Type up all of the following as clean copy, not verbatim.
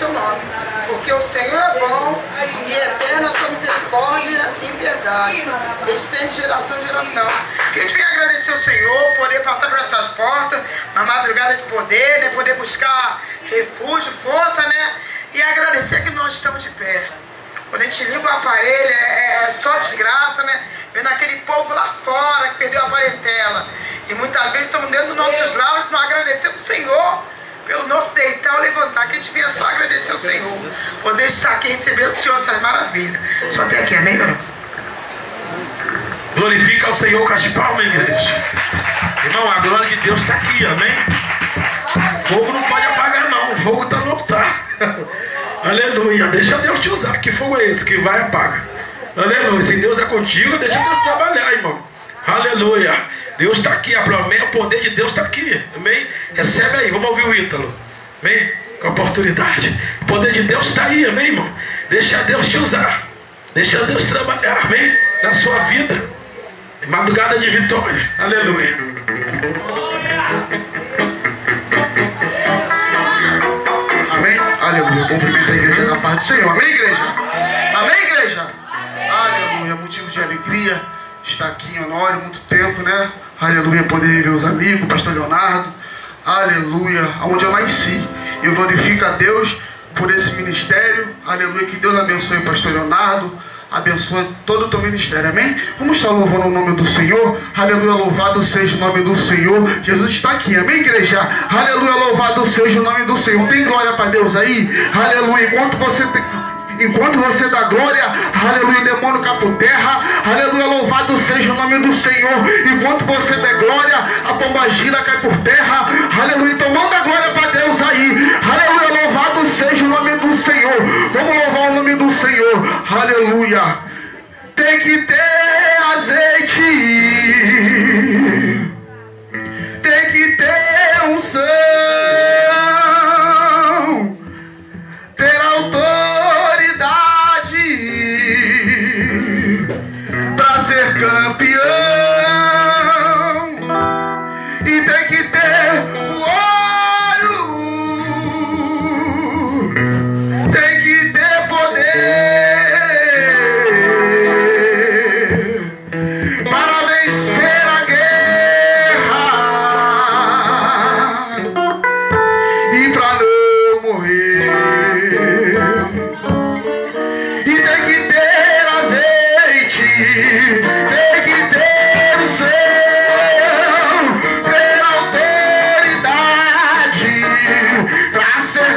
seu nome, porque o Senhor é bom e eterna a sua misericórdia e verdade. Estende de geração em geração. Que a gente venha agradecer ao Senhor, poder passar por essas portas, uma madrugada de poder, né? Poder buscar refúgio, força, né? E agradecer que nós estamos de pé. Quando a gente liga o aparelho, é só desgraça, né? Vendo aquele povo lá fora que perdeu a parentela. E muitas vezes estamos dentro dos nossos lares, não agradecendo o Senhor pelo nosso deitar ou levantar. Que a gente venha só agradecer ao Senhor. Poder estar aqui recebendo do Senhor essas maravilhas. Só até aqui, amém, garoto? Glorifica ao Senhor com as palmas, igreja. Irmão, a glória de Deus está aqui, amém? Fogo não pode apagar, não. O fogo está no altar. Aleluia. Deixa Deus te usar. Que fogo é esse que vai e apaga? Aleluia. Se Deus é contigo, deixa Deus trabalhar, irmão. Aleluia. Deus está aqui. A promessa, o poder de Deus está aqui. Amém? Recebe aí. Vamos ouvir o Ítalo. Amém? Com a oportunidade. O poder de Deus está aí. Amém, irmão? Deixa Deus te usar. Deixa Deus trabalhar. Amém? Na sua vida. Madrugada de vitória. Aleluia. Amém? Aleluia. Cumprimento a igreja na paz do Senhor. Amém, igreja? Amém, igreja? Aleluia. Motivo de alegria estar aqui em Honório, muito tempo, né? Aleluia. Poder ver os amigos, pastor Leonardo. Aleluia. Onde eu nasci. Eu glorifico a Deus por esse ministério. Aleluia. Que Deus abençoe o pastor Leonardo. Abençoa todo o teu ministério, amém? Vamos estar louvando o nome do Senhor. Aleluia, louvado seja o nome do Senhor. Jesus está aqui, amém, igreja? Aleluia, louvado seja o nome do Senhor. Tem glória para Deus aí? Aleluia, enquanto você dá glória, aleluia, o demônio cai por terra. Aleluia, louvado seja o nome do Senhor. Enquanto você der glória, a pombagira cai por terra. Aleluia, então manda glória para Deus aí. Aleluia, louvado seja o nome do Senhor. Vamos louvar o nome do Senhor. Aleluia. Tem que ter azeite, tem que ter unção, ter autoridade para ser campeão, e tem que ter o olho, tem que ter poder para vencer a guerra e para não morrer. E tem que ter azeite, tem que ter o céu, ter autoridade para ser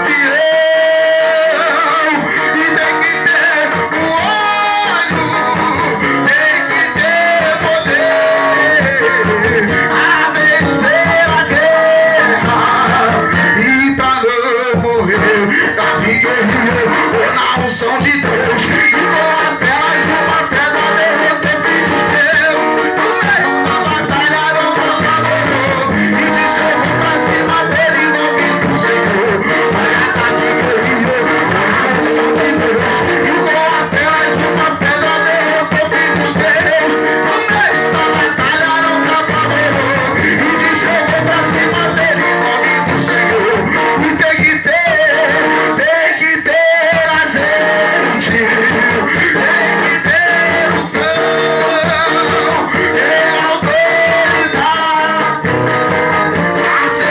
campeão. E tem que ter o olho, tem que ter poder a vencer a guerra e pra não morrer. Davi guerreiro na unção de Deus, e com a pedra de uma pedra derrotou filhos teus. No meio da batalha não se apavorou e descerrou pra cima dele em nome do Senhor. Olha, Davi guerreiro na unção de Deus, e com a pedra de uma pedra derrotou filhos teus. No meio da batalha não se apavorou e descerrou pra cima dele em nome do Senhor. E tem que ter azeite, tem que ter unção, ter autoridade para ser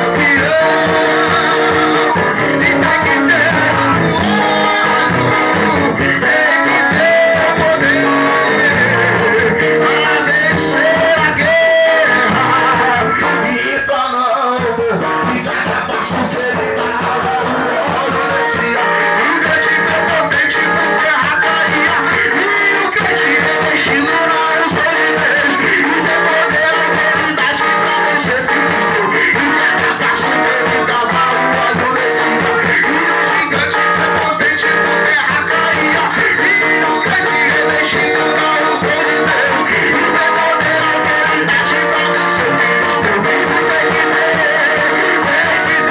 campeão. E tem que ter tem que ter poder para vencer a guerra e para não e cada passo que ele dá, e o crente independente por terra caía, e o crente revestido na unção de Deus, e tem poder, autoridade para vencer tudo, e cada passo que ele dava, o ódio descia, e o gigante independente por terra caía, e o crente revestido na unção de Deus, e tem poder, autoridade para vencer tudo. E tem que ter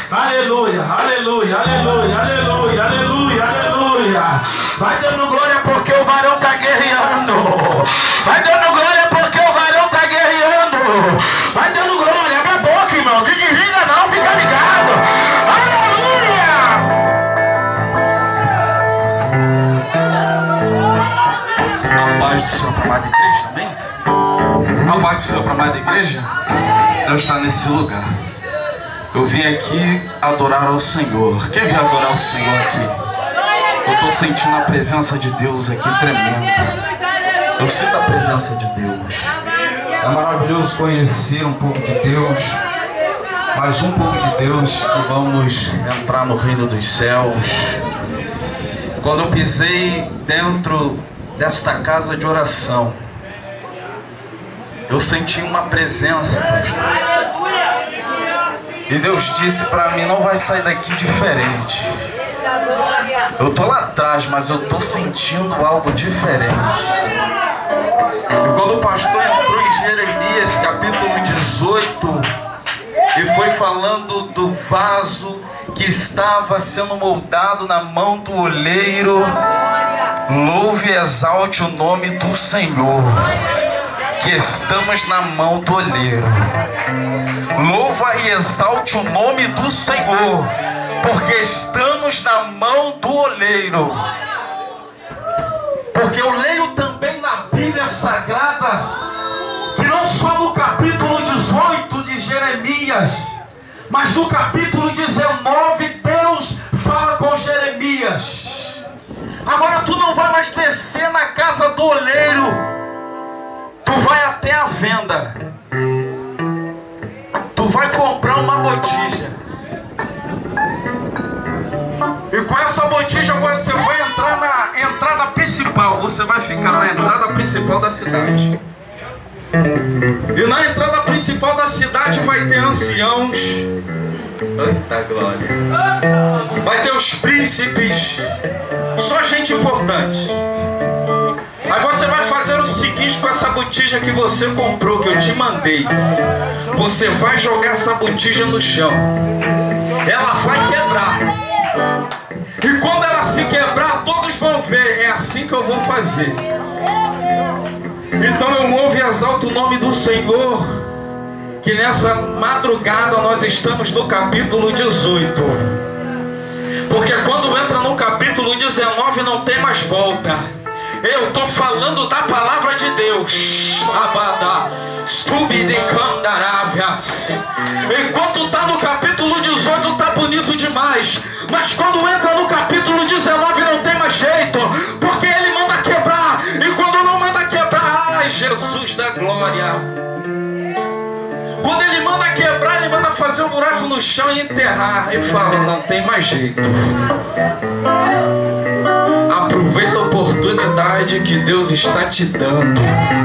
Aleluia, aleluia, aleluia, aleluia, aleluia, aleluia. Vai dando glória porque o varão está guerreando. Vai dando glória porque o varão está guerreando. Vai dando glória, abre a boca, irmão. Que desliga não, fica ligado. Aleluia. A paz do Senhor para a amada igreja, amém? A paz do Senhor para a amada igreja. Deus está nesse lugar. Eu vim aqui adorar ao Senhor. Quem veio adorar o Senhor aqui? Eu estou sentindo a presença de Deus aqui tremenda. Eu sinto a presença de Deus. É maravilhoso conhecer um pouco de Deus. Mais um pouco de Deus e vamos entrar no reino dos céus. Quando eu pisei dentro desta casa de oração, eu senti uma presença, pastor. E Deus disse para mim, não vai sair daqui diferente. Eu tô lá atrás, mas eu tô sentindo algo diferente. E quando o pastor entrou em Jeremias, capítulo 18, e foi falando do vaso que estava sendo moldado na mão do oleiro, louve e exalte o nome do Senhor, que estamos na mão do oleiro. Louva e exalte o nome do Senhor, porque estamos na mão do oleiro. Porque eu leio também na Bíblia Sagrada, que não só no capítulo 18 de Jeremias, mas no capítulo 19 Deus fala com Jeremias. Agora tu não vai mais descer na casa do oleiro, tu vai até a venda. Tu vai comprar uma botija. E com essa botija você vai entrar na entrada principal. Você vai ficar na entrada principal da cidade. E na entrada principal da cidade vai ter anciãos. Eita glória. Vai ter os príncipes. Só gente importante. Aí você vai fazer o seguinte com essa botija que você comprou, que eu te mandei. Você vai jogar essa botija no chão. Ela vai quebrar. E quando ela se quebrar, todos vão ver. É assim que eu vou fazer. Então eu louvo e exalto o nome do Senhor, que nessa madrugada nós estamos no capítulo 18. Porque quando entra no capítulo 19 não tem mais volta. Eu estou falando da palavra de Deus. Enquanto está no capítulo 18 está bonito demais, mas quando entra no capítulo 19 não tem mais jeito, porque ele manda quebrar. E quando não manda quebrar, ai Jesus da glória, quando ele manda quebrar, ele manda fazer um buraco no chão e enterrar. E fala, não tem mais jeito. Aproveita a oportunidade que Deus está te dando.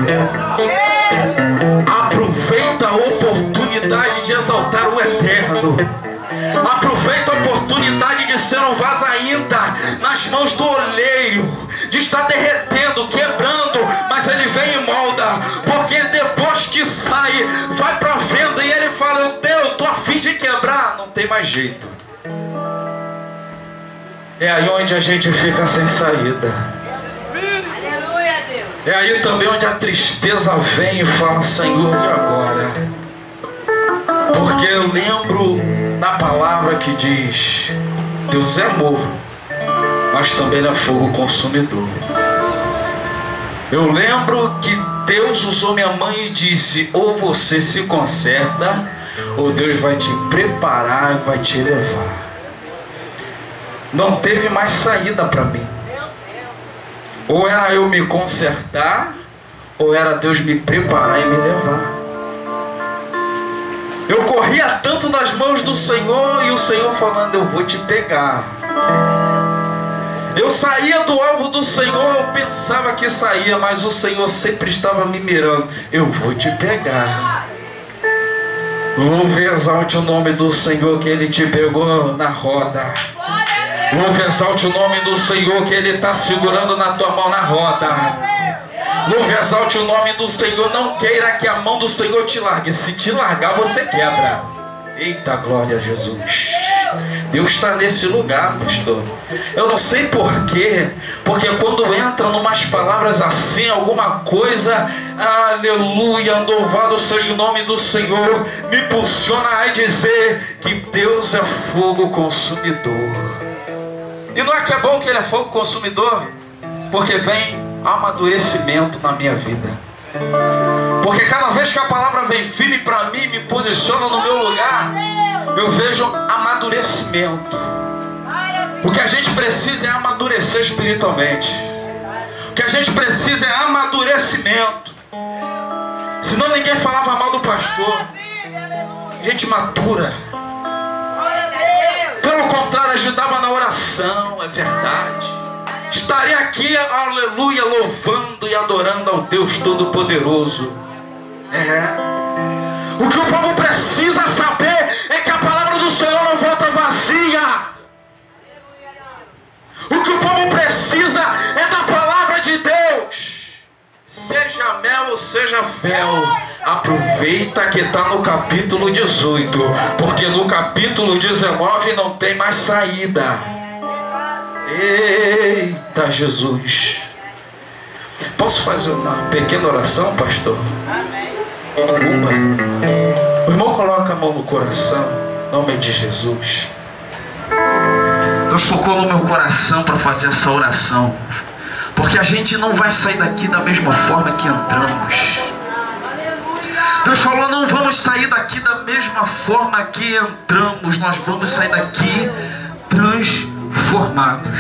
Aproveita a oportunidade de exaltar o Eterno. Aproveita a oportunidade de ser um vaso ainda nas mãos do oleiro, de estar derretendo, quebrando, mas ele vem e molda. Porque depois que sai, vai para a venda e ele fala, eu tô a fim de quebrar, não tem mais jeito. É aí onde a gente fica sem saída. É aí também onde a tristeza vem e fala, Senhor, e agora? Porque eu lembro da palavra que diz, Deus é amor, mas também é fogo consumidor. Eu lembro que Deus usou minha mãe e disse, ou você se conserta, ou Deus vai te preparar e vai te levar. Não teve mais saída para mim. Ou era eu me consertar, ou era Deus me preparar e me levar. Eu corria tanto nas mãos do Senhor, e o Senhor falando, eu vou te pegar. Eu saía do alvo do Senhor, eu pensava que saía, mas o Senhor sempre estava me mirando, eu vou te pegar. Louve e exalte o nome do Senhor, que Ele te pegou na roda. Louve e exalte o nome do Senhor, que Ele está segurando na tua mão na roda. Louve e exalte o nome do Senhor. Não queira que a mão do Senhor te largue. Se te largar, você quebra. Eita glória a Jesus. Deus está nesse lugar, pastor. Eu não sei porquê, porque quando entra numas palavras assim, alguma coisa, aleluia, louvado seja o nome do Senhor, me impulsiona a dizer que Deus é fogo consumidor. E não é que é bom que Ele é fogo consumidor? Porque vem amadurecimento na minha vida. Porque cada vez que a palavra vem firme para mim, me posiciona no meu lugar, eu vejo amadurecimento. O que a gente precisa é amadurecer espiritualmente. O que a gente precisa é amadurecimento. Senão ninguém falava mal do pastor. Gente matura. Pelo contrário, ajudava na oração, é verdade. Estaria aqui, aleluia, louvando e adorando ao Deus Todo-Poderoso. O que o povo precisa saber é que a palavra do Senhor não volta vazia. O que o povo precisa é da palavra de Deus. Seja mel ou seja fel, aproveita que está no capítulo 18, porque no capítulo 19 não tem mais saída. Eita Jesus. Posso fazer uma pequena oração, pastor? O irmão coloca a mão no coração, em nome de Jesus. Deus tocou no meu coração para fazer essa oração, porque a gente não vai sair daqui da mesma forma que entramos. Deus falou, não vamos sair daqui da mesma forma que entramos. Nós vamos sair daqui transformados,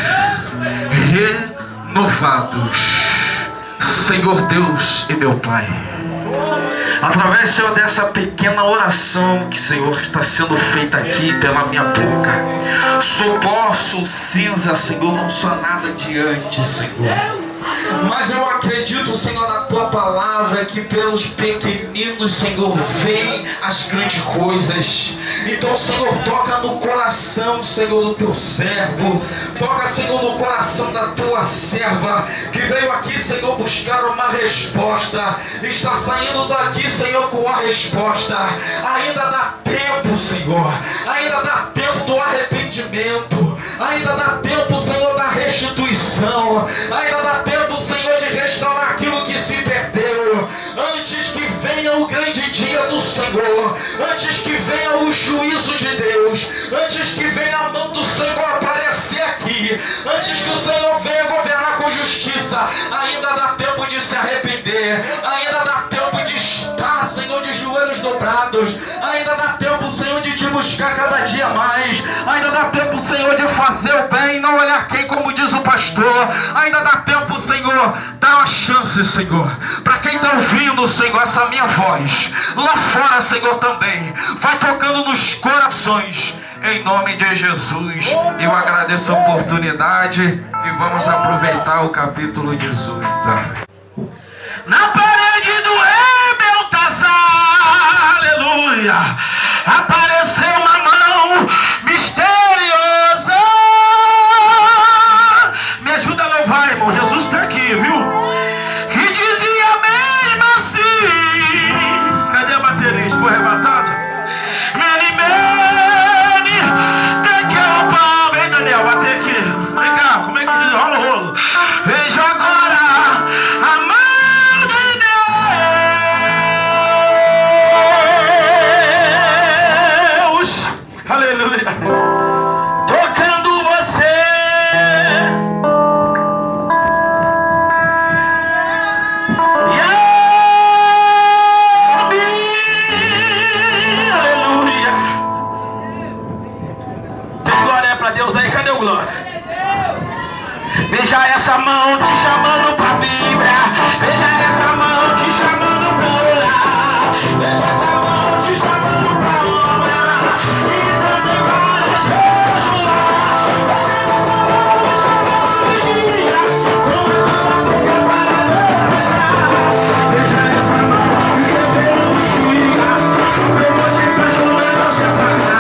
renovados. Senhor Deus e meu Pai, através, Senhor, dessa pequena oração que, Senhor, está sendo feita aqui pela minha boca, sou pó, sou cinza, Senhor, não sou nada diante, Senhor. Mas eu acredito, Senhor, na Tua palavra, que pelos pequeninos, Senhor, vem as grandes coisas. Então, Senhor, toca no coração, Senhor, do Teu servo. Toca, Senhor, no coração da Tua serva, que veio aqui, Senhor, buscar uma resposta. Está saindo daqui, Senhor, com a resposta. Ainda dá tempo, Senhor. Ainda dá tempo do arrependimento. Ainda dá tempo, Senhor, da restituição. Ainda dá tempo, Senhor, de restaurar aquilo que se perdeu. Antes que venha o grande dia do Senhor, antes que venha o juízo de Deus, antes que venha a mão do Senhor aparecer aqui, antes que o Senhor venha governar com justiça, ainda dá tempo de se arrepender, ainda dá tempo de estar, Senhor, de joelhos dobrados, ainda dá tempo, Senhor, de te buscar cada dia mais, ainda dá tempo, Senhor, de fazer o bem, não olhar quem, como diz o pastor, ainda dá tempo, Senhor, dá uma chance, Senhor, para quem está ouvindo, Senhor, essa minha voz, lá fora, Senhor, também, vai tocando nos corações, em nome de Jesus. Eu agradeço a oportunidade e vamos aproveitar o capítulo 18. Na parede do Beltazar, aleluia, apareceu uma mão misteriosa. Me ajuda a louvar, irmão, Jesus está aqui, viu? Que dizia mesmo assim. Cadê a baterista? Foi arrebatada? Tem que é o pau. Vem, Daniel, bater aqui. Vem cá, como é que diz? Rola o rolo. Veja agora a mão de Deus. Aleluia. Tocando você. Deus aí, cadê o glória? Veja essa mão te chamando pra Bíblia. Veja essa mão te chamando pra orar. Veja essa mão te chamando pra obra. E também para jejuar. Veja essa mão te chamando de dias. Como a tua boca para dançar. Veja essa mão te chamando de dias. Como você tá chorando ao se apagar.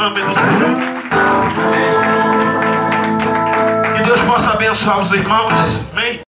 nome do Senhor. Que Deus possa abençoar os irmãos. Amém.